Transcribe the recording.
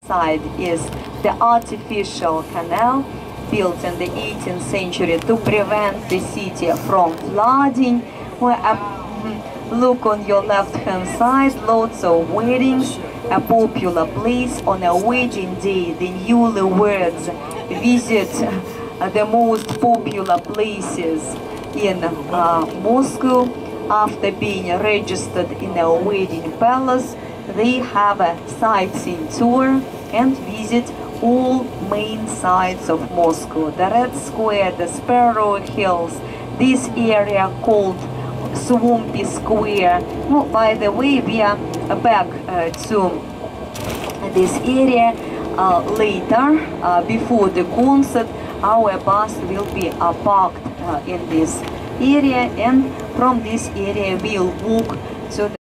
side is the artificial canal built in the 18th century to prevent the city from flooding. Look on your left-hand side, lots of weddings, a popular place on a wedding day. The newlyweds visit the most popular places in Moscow. After being registered in a wedding palace, they have a sightseeing tour and visit all main sites of Moscow. The Red Square, the Sparrow Hills, this area called Swampy Square. Oh, by the way, we are back to this area later. Before the concert, our bus will be parked in this area, and from this area we'll walk to the